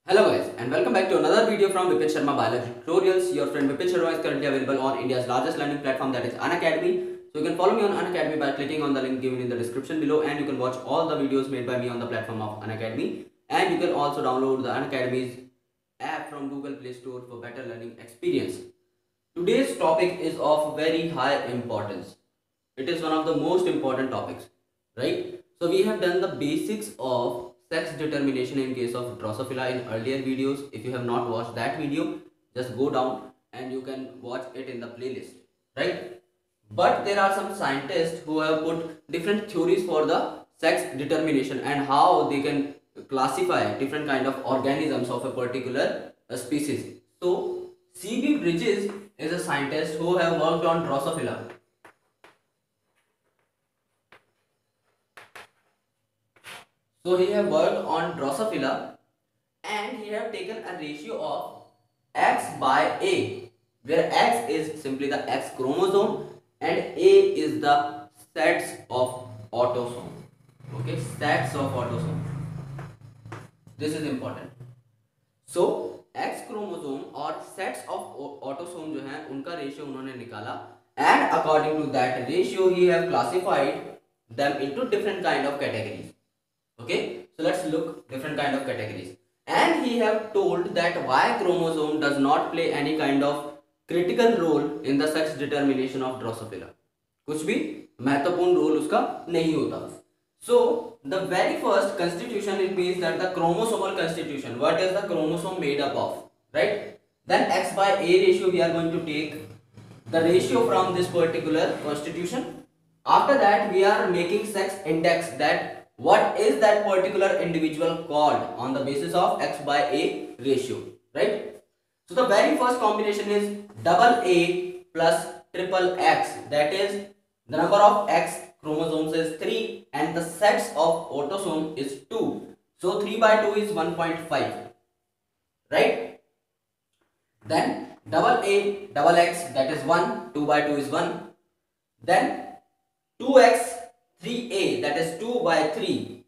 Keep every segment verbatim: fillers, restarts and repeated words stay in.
Hello guys and welcome back to another video from Vipin Sharma Biology Tutorials. Your friend Vipin Sharma is currently available on India's largest learning platform, that is Unacademy. So you can follow me on Unacademy by clicking on the link given in the description below, and you can watch all the videos made by me on the platform of Unacademy. And you can also download the Unacademy's app from Google Play Store for better learning experience. Today's topic is of very high importance. It is one of the most important topics, right? So we have done the basics of sex determination in case of Drosophila in earlier videos. If you have not watched that video, just go down and you can watch it in the playlist, right? But there are some scientists who have put different theories for the sex determination and how they can classify different kind of organisms of a particular uh, species. So C B Bridges is a scientist who have worked on Drosophila. So he have worked on Drosophila and he have taken a ratio of X by A, where X is simply the X chromosome and A is the sets of autosome. Okay, sets of autosome. This is important. So X chromosome और sets of autosome जो है उनका ratio उन्होंने निकाला, and according to that ratio he have classified them into different kind of categories. Okay, so let's look different kind of categories, and he have told that Y chromosome does not play any kind of critical role in the sex determination of Drosophila. कुछ भी महत्वपूर्ण role उसका नहीं होता. So the very first constitution, it means that the chromosomal constitution, what is the chromosome made up of, right? Then X by A ratio we are going to take the ratio from this particular constitution. After that we are making sex index, that what is that particular individual called on the basis of X by A ratio, right? So the very first combination is double A plus triple X, that is the number of X chromosomes is three and the sets of autosome is two. So three by two is one point five, right? Then double A double X, that is one, two by two is one. Then two X three A, that is two by three,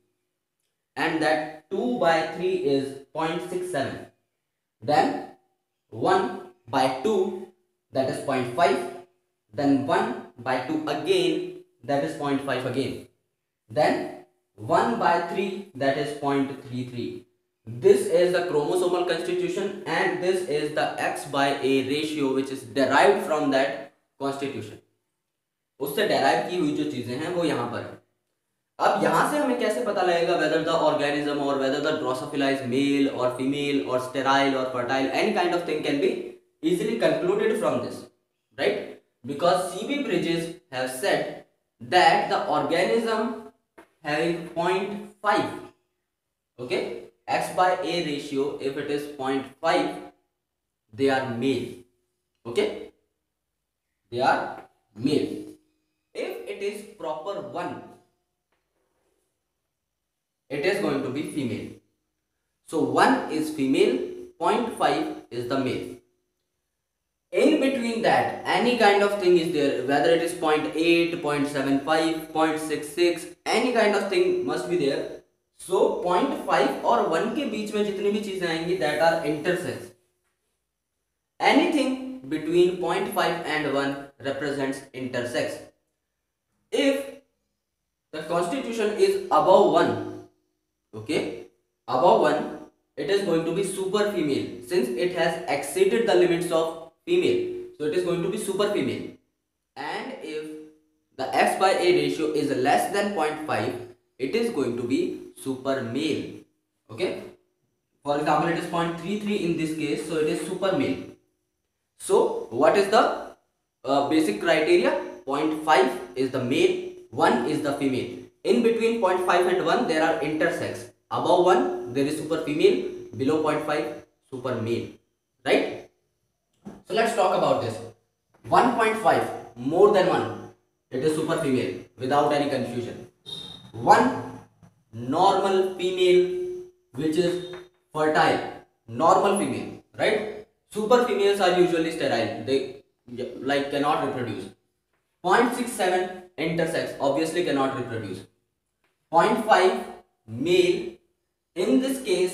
and that two by three is zero point six seven. Then one by two, that is zero point five. Then one by two again, that is zero point five again. Then one by three, that is zero point three three. This is the chromosomal constitution and this is the X by A ratio which is derived from that constitution. उससे derive की हुई जो चीजें हैं वो यहाँ पर है. अब यहाँ से हमें कैसे पता लगेगा whether the organism or whether the Drosophila is male or female or sterile or fertile, any kind of thing can be easily concluded from this, right? Because C B Bridges have said that the organism having zero point five, okay, X by A ratio, if it is zero point five, they are male, okay, they are male. If it is proper one, it is going to be female. So one is female, zero point five is the male. In between that, any kind of thing is there, whether it is zero point eight, zero point seven five, zero point six six, any kind of thing must be there. So zero point five और one के बीच में जितनी भी चीजें आएंगी, that are intersex. Anything between zero point five and one represents intersex. If the constitution is above one, okay, above one, it is going to be super female, since it has exceeded the limits of female, so it is going to be super female. And if the X by A ratio is less than zero point five, it is going to be super male, okay. For example, it is zero point three three in this case, so it is super male. So what is the uh, basic criteria? zero point five is the male, one is the female. In between zero point five and one there are intersex. Above one there is super female, below zero point five super male, right? So let's talk about this. one point five, more than one, it is super female without any confusion. one normal female which is fertile, normal female, right? Super females are usually sterile, they like cannot reproduce. zero point six seven intersex, obviously cannot reproduce. zero point five male, in this case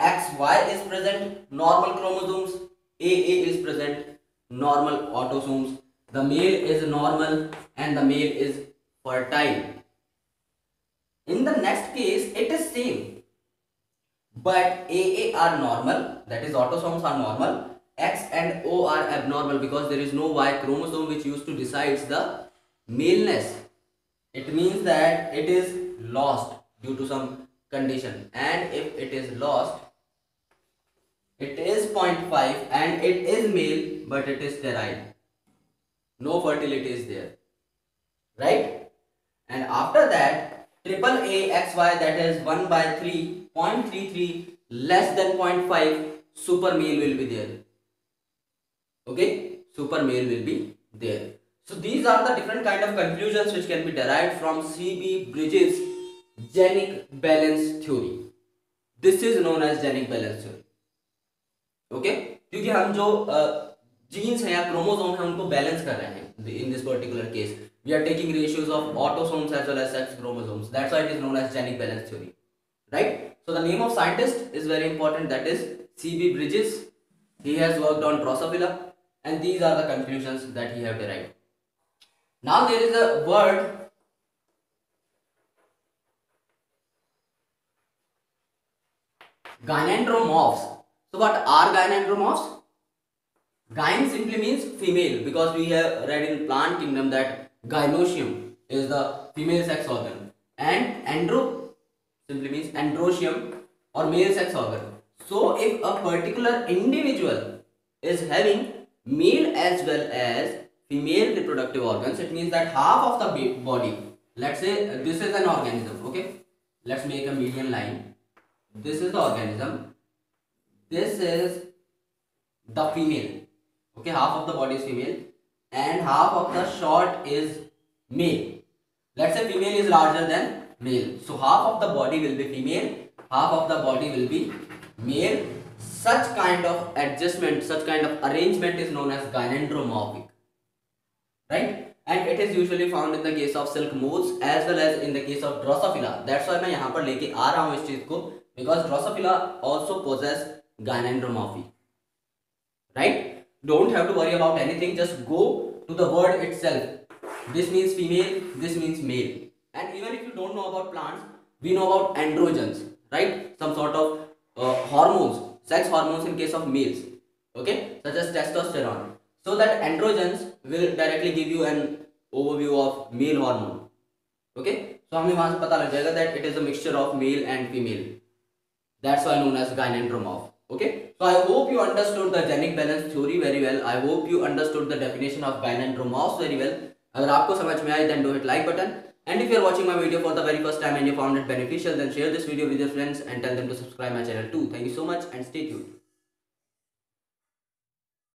X Y is present, normal chromosomes, A A is present, normal autosomes. The male is normal and the male is fertile. In the next case, it is same, but A A are normal, that is autosomes are normal. X and O are abnormal because there is no Y chromosome which used to decides the maleness. It means that it is lost due to some condition, and if it is lost, it is zero point five and it is male but it is sterile. No fertility is there, right? And after that, triple A X Y, that is one by three, zero point three three, less than zero point five, super male will be there. Okay, super male will be there. So these are the different kind of conclusions which can be derived from C B Bridges Genic balance theory. This is known as Genic balance theory. Okay, क्योंकि हम जो jeans हैं या chromosome हैं उनको balance कर रहे हैं in this particular case. We are taking ratios of autosomes as well as sex chromosomes. That's why it is known as Genic balance theory, right? So the name of scientist is very important. That is C B Bridges. He has worked on Drosophila, and these are the conclusions that he have derived. Now there is a word gynandromorphs. So what are gynandromorphs? Gyn simply means female, because we have read in plant kingdom that gynoecium is the female sex organ, and andro simply means androecium or male sex organ. So if a particular individual is having male as well as female reproductive organs, it means that half of the body, let's say this is an organism, okay, let's make a median line. This is the organism, this is the female, okay, half of the body is female and half of the short is male. Let's say female is larger than male, so half of the body will be female, half of the body will be male. Such kind of adjustment, such kind of arrangement is known as gynandromorphic, right? And it is usually found in the case of silk moths as well as in the case of Drosophila. That's why मैं यहाँ पर लेके आ रहा हूँ इस चीज को, because Drosophila also possess gynandromorphy, right? Don't have to worry about anything, just go to the word itself. This means female, this means male. And even if you don't know about plants, we know about androgens, right? Some sort of uh, hormones, sex hormones in case of males, okay, such as testosterone. So that androgens will directly give you an overview of male hormone, okay. So हमें वहाँ से पता लग जाएगा that it is a mixture of male and female. That's why known as gynandromorph. Okay, so I hope you understood the Genic balance theory very well. I hope you understood the definition of gynandromorphs very well. अगर आपको समझ में आए, then do hit like button. And if you are watching my video for the very first time and you found it beneficial, then share this video with your friends and tell them to subscribe my channel too. Thank you so much and stay tuned.